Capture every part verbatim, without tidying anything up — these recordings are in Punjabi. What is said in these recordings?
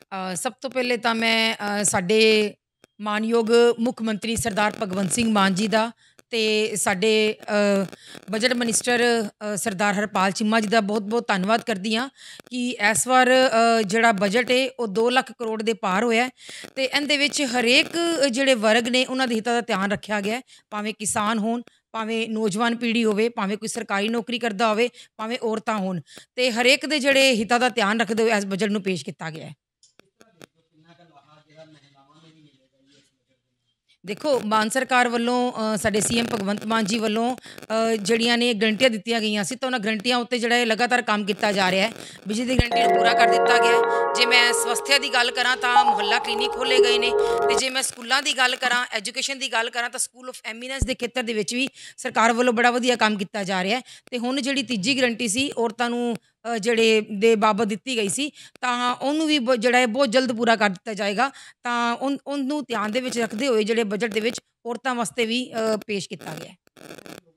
ਅ, ਸਭ ਤੋਂ ਪਹਿਲੇ ਤਾਂ ਮੈਂ ਅ, ਸਾਡੇ ਮਾਨਯੋਗ ਮੁੱਖ ਮੰਤਰੀ ਸਰਦਾਰ ਭਗਵੰਤ ਸਿੰਘ ਮਾਨ ਜੀ ਦਾ ਤੇ ਸਾਡੇ ਅ, ਬਜਟ ਮਿਨਿਸਟਰ ਅ, ਸਰਦਾਰ ਹਰਪਾਲ ਚੀਮਾ ਜੀ ਦਾ ਬਹੁਤ-ਬਹੁਤ ਧੰਨਵਾਦ ਕਰਦੀ ਹਾਂ ਕਿ ਇਸ ਵਾਰ ਅ, ਜਿਹੜਾ ਬਜਟ ਹੈ ਉਹ ਦੋ ਲੱਖ ਕਰੋੜ ਦੇ ਪਾਰ ਹੋਇਆ ਹੈ ਤੇ ਇਹਦੇ ਵਿੱਚ ਹਰੇਕ ਜਿਹੜੇ ਵਰਗ ਨੇ ਉਹਨਾਂ ਦੇ ਹਿੱਤਾਂ ਦਾ ਧਿਆਨ ਰੱਖਿਆ ਗਿਆ ਹੈ। ਭਾਵੇਂ ਕਿਸਾਨ ਹੋਣ, ਭਾਵੇਂ ਨੌਜਵਾਨ ਪੀੜ੍ਹੀ ਹੋਵੇ, ਭਾਵੇਂ ਕੋਈ ਸਰਕਾਰੀ ਨੌਕਰੀ ਕਰਦਾ ਹੋਵੇ, ਭਾਵੇਂ ਔਰਤਾਂ ਹੋਣ ਤੇ ਹਰੇਕ ਦੇ ਜਿਹੜੇ ਹਿੱਤਾਂ ਦਾ ਧਿਆਨ ਰੱਖਦੇ ਹੋਏ ਇਸ ਬਜਟ ਨੂੰ ਪੇਸ਼ ਕੀਤਾ ਗਿਆ ਹੈ। ਦੇਖੋ, ਮਾਨ ਸਰਕਾਰ ਵੱਲੋਂ ਅ, ਸਾਡੇ ਸੀ ਐਮ ਭਗਵੰਤ ਮਾਨ ਜੀ ਵੱਲੋਂ ਅ, ਜਿਹੜੀਆਂ ਨੇ ਗਰੰਟੀਆਂ ਦਿੱਤੀਆਂ ਗਈਆਂ ਸੀ ਤਾਂ ਉਹਨਾਂ ਗਰੰਟੀਆਂ ਉੱਤੇ ਜਿਹੜਾ ਹੈ ਲਗਾਤਾਰ ਕੰਮ ਕੀਤਾ ਜਾ ਰਿਹਾ ਹੈ। ਬਿਜਲੀ ਦੀ ਗਰੰਟੀ ਨੂੰ ਪੂਰਾ ਕਰ ਦਿੱਤਾ ਗਿਆ ਹੈ। ਜੇ ਮੈਂ ਸਵਸਥਿਆ ਦੀ ਗੱਲ ਕਰਾਂ ਤਾਂ ਮੁਹੱਲਾ ਕਲੀਨਿਕ ਖੋਲ੍ਹੇ ਗਏ ਨੇ ਤੇ ਜੇ ਮੈਂ ਸਕੂਲਾਂ ਦੀ ਗੱਲ ਕਰਾਂ, ਐਜੂਕੇਸ਼ਨ ਦੀ ਗੱਲ ਕਰਾਂ ਤਾਂ ਸਕੂਲ ਆਫ ਐਮੀਨੈਂਸ ਦੇ ਖੇਤਰ ਦੇ ਵਿੱਚ ਵੀ ਸਰਕਾਰ ਵੱਲੋਂ ਬੜਾ ਵਧੀਆ ਕੰਮ ਕੀਤਾ ਜਾ ਰਿਹਾ ਹੈ। ਤੇ ਹੁਣ ਜਿਹੜੀ ਤੀਜੀ ਗਰੰਟੀ ਸੀ ਔਰਤਾਂ ਨੂੰ ਅ, ਜਿਹੜੇ ਦੇ ਬਾਬਤ ਦਿੱਤੀ ਗਈ ਸੀ ਤਾਂ ਉਹਨੂੰ ਵੀ ਬ ਜਿਹੜਾ ਹੈ ਬਹੁਤ ਜਲਦ ਪੂਰਾ ਕਰ ਦਿੱਤਾ ਜਾਏਗਾ। ਤਾਂ ਉਨ ਉਹਨੂੰ ਧਿਆਨ ਦੇ ਵਿੱਚ ਰੱਖਦੇ ਹੋਏ ਜਿਹੜੇ ਬਜਟ ਦੇ ਵਿੱਚ ਔਰਤਾਂ ਵਾਸਤੇ ਵੀ ਅ, ਪੇਸ਼ ਕੀਤਾ ਗਿਆ ਹੈ।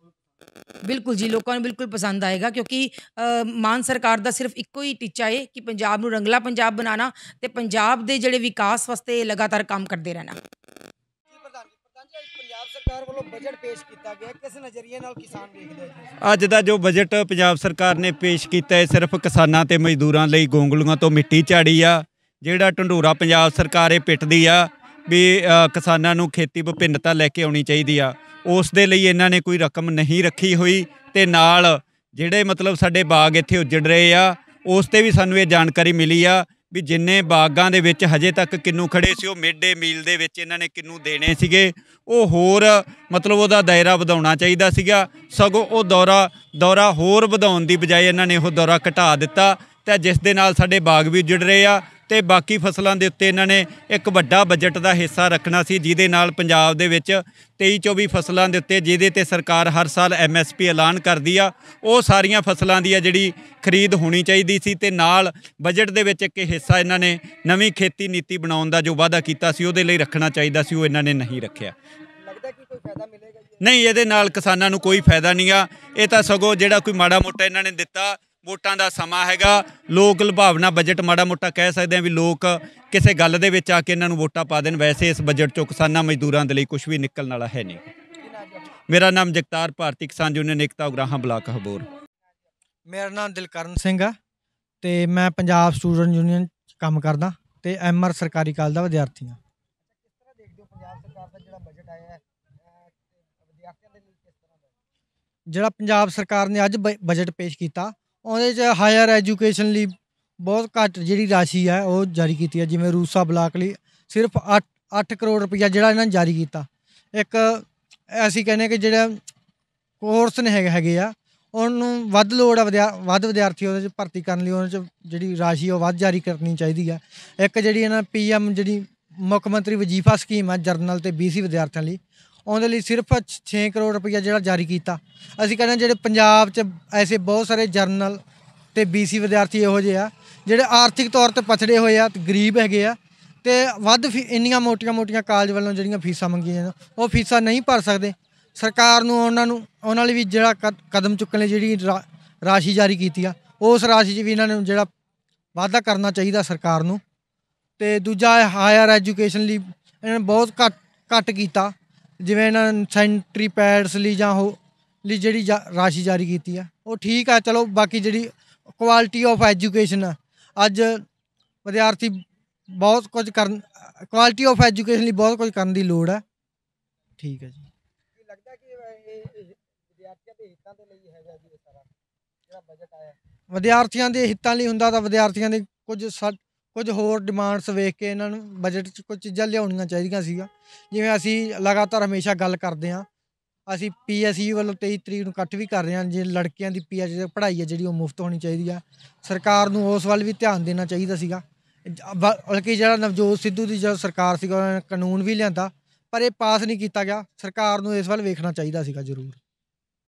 ਬਿਲਕੁਲ ਜੀ, ਲੋਕਾਂ ਨੂੰ ਬਿਲਕੁਲ ਪਸੰਦ ਆਏਗਾ ਕਿਉਂਕਿ ਅ, ਮਾਨ ਸਰਕਾਰ ਦਾ ਸਿਰਫ ਇੱਕੋ ਹੀ ਟੀਚਾ ਹੈ ਕਿ ਪੰਜਾਬ ਨੂੰ ਰੰਗਲਾ ਪੰਜਾਬ ਬਣਾਉਣਾ ਤੇ ਪੰਜਾਬ ਦੇ ਜਿਹੜੇ ਵਿਕਾਸ ਵਾਸਤੇ ਲਗਾਤਾਰ ਕੰਮ ਕਰਦੇ ਰਹਿਣਾ। ਜੀ ਪ੍ਰਧਾਨ ਜੀ ਪ੍ਰਧਾਨ ਜੀ ਅੱਜ ਪੰਜਾਬ ਸਰਕਾਰ ਵੱਲੋਂ ਬਜਟ ਪੇਸ਼ ਕੀਤਾ ਗਿਆ, ਕਿਸ ਨਜ਼ਰੀਏ ਨਾਲ ਕਿਸਾਨ ਵੇਖਦੇ ਹੋ ਜੀ? ਅੱਜ ਦਾ ਜੋ ਬਜਟ ਪੰਜਾਬ ਸਰਕਾਰ ਨੇ ਪੇਸ਼ ਕੀਤਾ ਹੈ ਸਿਰਫ ਕਿਸਾਨਾਂ ਤੇ ਮਜ਼ਦੂਰਾਂ ਲਈ ਗੋਂਗਲੂਆਂ ਤੋਂ ਮਿੱਟੀ ਝਾੜੀ ਆ। ਜਿਹੜਾ ਢੰਡੋਰਾ ਪੰਜਾਬ ਸਰਕਾਰ ਇਹ ਪਿੱਟਦੀ ਆ ਵੀ ਅ, ਕਿਸਾਨਾਂ ਨੂੰ ਖੇਤੀ ਵਿਭਿੰਨਤਾ ਲੈ ਕੇ ਆਉਣੀ ਚਾਹੀਦੀ ਆ, ਉਸ ਦੇ ਲਈ ਇਹਨਾਂ ਨੇ ਕੋਈ ਰਕਮ ਨਹੀਂ ਰੱਖੀ ਹੋਈ। ਤੇ ਨਾਲ ਜਿਹੜੇ ਮਤਲਬ ਸਾਡੇ ਬਾਗ ਇੱਥੇ ਉੱਜੜ ਰਹੇ ਆ ਉਸ 'ਤੇ ਵੀ ਸਾਨੂੰ ਇਹ ਜਾਣਕਾਰੀ ਮਿਲੀ ਆ ਵੀ ਜਿੰਨੇ ਬਾਗਾਂ ਦੇ ਵਿੱਚ ਹਜੇ ਤੱਕ ਕਿੰਨੂ ਖੜ੍ਹੇ ਸੀ ਉਹ ਮਿਡ ਡੇ ਮੀਲ ਦੇ ਵਿੱਚ ਇਹਨਾਂ ਨੇ ਕਿੰਨੂ ਦੇਣੇ ਸੀਗੇ, ਉਹ ਹੋਰ ਮਤਲਬ ਉਹਦਾ ਦਾਇਰਾ ਵਧਾਉਣਾ ਚਾਹੀਦਾ ਸੀਗਾ। ਸਗੋਂ ਉਹ ਦੌਰਾ ਦੌਰਾ ਹੋਰ ਵਧਾਉਣ ਦੀ ਬਜਾਏ ਇਹਨਾਂ ਨੇ ਉਹ ਦੌਰਾ ਘਟਾ ਦਿੱਤਾ ਤੇ ਜਿਸ ਦੇ ਨਾਲ ਸਾਡੇ ਬਾਗ ਵੀ ਉੱਜੜ ਰਹੇ ਆ। ਤੇ ਬਾਕੀ ਫਸਲਾਂ ਦੇ ਉੱਤੇ ਇਹਨਾਂ ਨੇ ਇੱਕ ਵੱਡਾ ਬਜਟ ਦਾ ਹਿੱਸਾ ਰੱਖਣਾ ਸੀ ਜਿਹਦੇ ਨਾਲ ਪੰਜਾਬ ਦੇ ਵਿੱਚ ਤੇਈ ਚੌਵੀ ਫਸਲਾਂ ਦੇ ਉੱਤੇ ਜਿਹਦੇ 'ਤੇ ਸਰਕਾਰ ਹਰ ਸਾਲ ਐਮ ਐਸ ਪੀ ਐਲਾਨ ਕਰਦੀ ਆ ਉਹ ਸਾਰੀਆਂ ਫਸਲਾਂ ਦੀ ਆ ਜਿਹੜੀ ਖਰੀਦ ਹੋਣੀ ਚਾਹੀਦੀ ਸੀ। ਤੇ ਨਾਲ ਬਜਟ ਦੇ ਵਿੱਚ ਇੱਕ ਹਿੱਸਾ ਇਹਨਾਂ ਨੇ ਨਵੀਂ ਖੇਤੀ ਨੀਤੀ ਬਣਾਉਣ ਦਾ ਜੋ ਵਾਅਦਾ ਕੀਤਾ ਸੀ ਉਹਦੇ ਲਈ ਰੱਖਣਾ ਚਾਹੀਦਾ ਸੀ, ਉਹ ਇਹਨਾਂ ਨੇ ਨਹੀਂ ਰੱਖਿਆ। ਲੱਗਦਾ ਕਿ ਕੋਈ ਫਾਇਦਾ ਮਿਲੇਗਾ ਜੀ? ਨਹੀਂ, ਇਹਦੇ ਨਾਲ ਕਿਸਾਨਾਂ ਨੂੰ ਕੋਈ ਫਾਇਦਾ ਨਹੀਂ ਆ। ਇਹ ਤਾਂ ਸਗੋਂ ਜਿਹੜਾ ਕੋਈ ਮਾੜਾ ਮੋਟਾ ਇਹਨਾਂ ਨੇ ਦਿੱਤਾ, ਵੋਟਾਂ ਦਾ ਸਮਾਂ ਹੈਗਾ, ਲੋਕ ਲੁਭਾਵਨਾ ਬਜਟ ਮਾੜਾ ਮੋਟਾ ਕਹਿ ਸਕਦੇ ਆ ਵੀ ਲੋਕ ਕਿਸੇ ਗੱਲ ਦੇ ਵਿੱਚ ਆ ਕੇ ਇਹਨਾਂ ਨੂੰ ਵੋਟਾਂ ਪਾ ਦੇਣ। ਵੈਸੇ ਇਸ ਬਜਟ 'ਚੋਂ ਕਿਸਾਨਾਂ ਮਜ਼ਦੂਰਾਂ ਦੇ ਲਈ ਕੁਝ ਵੀ ਨਿਕਲਣ ਵਾਲਾ ਹੈ ਨਹੀਂ। ਮੇਰਾ ਨਾਮ ਜਗਤਾਰ, ਭਾਰਤੀ ਕਿਸਾਨ ਯੂਨੀਅਨ ਏਕਤਾ ਉਗਰਾਹਾਂ ਬਲਾਕ ਹਬੋਰ। ਮੇਰਾ ਨਾਮ ਦਿਲਕਰਨ ਸਿੰਘ ਆ ਤੇ ਮੈਂ ਪੰਜਾਬ ਸਟੂਡੈਂਟ ਯੂਨੀਅਨ 'ਚ ਕੰਮ ਕਰਦਾ ਤੇ ਐਮ ਆਰ ਸਰਕਾਰੀ ਕਾਲਜ ਦਾ ਵਿਦਿਆਰਥੀ ਹਾਂ। ਕਿਸ ਤਰ੍ਹਾਂ ਦੇਖਦੇ ਹੋ ਪੰਜਾਬ ਸਰਕਾਰ ਦਾ ਜਿਹੜਾ ਬਜਟ ਆਇਆ ਹੈ ਵਿਦਿਆਰਥੀਆਂ ਦੇ ਲਈ ਕਿਸ ਤਰ੍ਹਾਂ ਦਾ? ਜਿਹੜਾ ਪੰਜਾਬ ਸਰਕਾਰ ਨੇ ਅੱਜ ਬਜਟ ਪੇਸ਼ ਕੀਤਾ ਉਹਦੇ 'ਚ ਹਾਇਰ ਐਜੂਕੇਸ਼ਨ ਲਈ ਬਹੁਤ ਘੱਟ ਜਿਹੜੀ ਰਾਸ਼ੀ ਹੈ ਉਹ ਜਾਰੀ ਕੀਤੀ ਹੈ। ਜਿਵੇਂ ਰੂਸਾ ਬਲਾਕ ਲਈ ਸਿਰਫ ਅੱਠ ਅੱਠ ਕਰੋੜ ਰੁਪਈਆ ਜਿਹੜਾ ਇਹਨਾਂ ਨੇ ਜਾਰੀ ਕੀਤਾ। ਇੱਕ ਅਸੀਂ ਕਹਿੰਦੇ ਕਿ ਜਿਹੜਾ ਕੋਰਸ ਨੇ ਹੈਗੇ ਹੈਗੇ ਆ ਉਹਨੂੰ ਵੱਧ ਲੋੜ ਆ, ਵਿਦਿਆ ਵੱਧ ਵਿਦਿਆਰਥੀ ਉਹਦੇ 'ਚ ਭਰਤੀ ਕਰਨ ਲਈ ਉਹਦੇ 'ਚ ਜਿਹੜੀ ਰਾਸ਼ੀ ਉਹ ਵੱਧ ਜਾਰੀ ਕਰਨੀ ਚਾਹੀਦੀ ਆ। ਇੱਕ ਜਿਹੜੀ ਇਹਨਾਂ ਪੀ ਐਮ ਜਿਹੜੀ ਮੁੱਖ ਮੰਤਰੀ ਵਜ਼ੀਫਾ ਸਕੀਮ ਹੈ ਜਰਨਲ ਅਤੇ ਬੀ ਸੀ ਵਿਦਿਆਰਥੀਆਂ ਲਈ, ਉਹਦੇ ਲਈ ਸਿਰਫ ਛੇ ਕਰੋੜ ਰੁਪਈਆ ਜਿਹੜਾ ਜਾਰੀ ਕੀਤਾ। ਅਸੀਂ ਕਹਿੰਦੇ ਜਿਹੜੇ ਪੰਜਾਬ 'ਚ ਐਸੇ ਬਹੁਤ ਸਾਰੇ ਜਰਨਲ ਅਤੇ ਬੀ ਸੀ ਵਿਦਿਆਰਥੀ ਇਹੋ ਜਿਹੇ ਆ ਜਿਹੜੇ ਆਰਥਿਕ ਤੌਰ 'ਤੇ ਪਛੜੇ ਹੋਏ ਆ ਅਤੇ ਗਰੀਬ ਹੈਗੇ ਆ ਅਤੇ ਵੱਧ ਫੀ ਇੰਨੀਆਂ ਮੋਟੀਆਂ ਮੋਟੀਆਂ ਕਾਲਜ ਵੱਲੋਂ ਜਿਹੜੀਆਂ ਫੀਸਾਂ ਮੰਗੀਆਂ ਜਾਂਦੀਆਂ ਉਹ ਫੀਸਾਂ ਨਹੀਂ ਭਰ ਸਕਦੇ। ਸਰਕਾਰ ਨੂੰ ਉਹਨਾਂ ਨੂੰ ਉਹਨਾਂ ਲਈ ਵੀ ਜਿਹੜਾ ਕ ਕਦਮ ਚੁੱਕਣ ਲਈ ਜਿਹੜੀ ਰਾ ਰਾਸ਼ੀ ਜਾਰੀ ਕੀਤੀ ਆ ਉਸ ਰਾਸ਼ੀ 'ਚ ਵੀ ਇਹਨਾਂ ਨੂੰ ਜਿਹੜਾ ਵਾਧਾ ਕਰਨਾ ਚਾਹੀਦਾ ਸਰਕਾਰ ਨੂੰ। ਅਤੇ ਦੂਜਾ ਹਾਇਰ ਐਜੂਕੇਸ਼ਨ ਲਈ ਇਹਨਾਂ ਨੇ ਬਹੁਤ ਘੱਟ ਘੱਟ ਕੀਤਾ। ਜਿਵੇਂ ਇਹਨਾਂ ਨੇ ਸੈਂਟਰੀ ਪੈਡਸ ਲਈ ਜਾਂ ਉਹ ਲਈ ਜਿਹੜੀ ਜਾ ਰਾਸ਼ੀ ਜਾਰੀ ਕੀਤੀ ਆ ਉਹ ਠੀਕ ਆ। ਚਲੋ ਬਾਕੀ ਜਿਹੜੀ ਕੁਆਲਿਟੀ ਆਫ ਐਜੂਕੇਸ਼ਨ ਆ ਅੱਜ ਵਿਦਿਆਰਥੀ ਬਹੁਤ ਕੁਝ ਕਰਨ ਕੁਆਲਿਟੀ ਆਫ ਐਜੂਕੇਸ਼ਨ ਲਈ ਬਹੁਤ ਕੁਝ ਕਰਨ ਦੀ ਲੋੜ ਹੈ। ਠੀਕ ਹੈ ਜੀ। ਲੱਗਦਾ ਕਿ ਇਹ ਵਿਦਿਆਰਥੀਆਂ ਦੇ ਹਿੱਤਾਂ ਦੇ ਲਈ ਹੈਗਾ ਜੀ ਇਹ ਸਾਰਾ ਜਿਹੜਾ ਬਜਟ ਆਇਆ? ਵਿਦਿਆਰਥੀਆਂ ਦੇ ਹਿੱਤਾਂ ਲਈ ਹੁੰਦਾ ਤਾਂ ਵਿਦਿਆਰਥੀਆਂ ਦੇ ਕੁਝ ਸ ਕੁਝ ਹੋਰ ਡਿਮਾਂਡਸ ਵੇਖ ਕੇ ਇਹਨਾਂ ਨੂੰ ਬਜਟ 'ਚ ਕੁਝ ਚੀਜ਼ਾਂ ਲਿਆਉਣੀਆਂ ਚਾਹੀਦੀਆਂ ਸੀਗਾ। ਜਿਵੇਂ ਅਸੀਂ ਲਗਾਤਾਰ ਹਮੇਸ਼ਾ ਗੱਲ ਕਰਦੇ ਹਾਂ, ਅਸੀਂ ਪੀ ਐਸ ਈ ਵੱਲੋਂ ਤੇਈ ਤਰੀਕ ਨੂੰ ਇਕੱਠ ਵੀ ਕਰ ਰਹੇ ਹਾਂ। ਜੇ ਲੜਕੀਆਂ ਦੀ ਪੀ ਐਚ ਡੀ ਪੜ੍ਹਾਈ ਹੈ ਜਿਹੜੀ ਉਹ ਮੁਫਤ ਹੋਣੀ ਚਾਹੀਦੀ ਆ। ਸਰਕਾਰ ਨੂੰ ਉਸ ਵੱਲ ਵੀ ਧਿਆਨ ਦੇਣਾ ਚਾਹੀਦਾ ਸੀਗਾ। ਬਲਕਿ ਜਿਹੜਾ ਨਵਜੋਤ ਸਿੱਧੂ ਦੀ ਜਦੋਂ ਸਰਕਾਰ ਸੀਗਾ ਉਹਨਾਂ ਨੇ ਕਾਨੂੰਨ ਵੀ ਲਿਆਂਦਾ ਪਰ ਇਹ ਪਾਸ ਨਹੀਂ ਕੀਤਾ ਗਿਆ। ਸਰਕਾਰ ਨੂੰ ਇਸ ਵੱਲ ਵੇਖਣਾ ਚਾਹੀਦਾ ਸੀਗਾ ਜ਼ਰੂਰ।